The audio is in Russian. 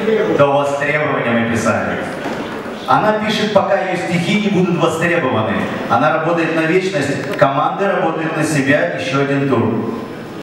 до востребования мы писали. Она пишет, пока ее стихи не будут востребованы. Она работает на вечность, команды работают на себя, еще один тур.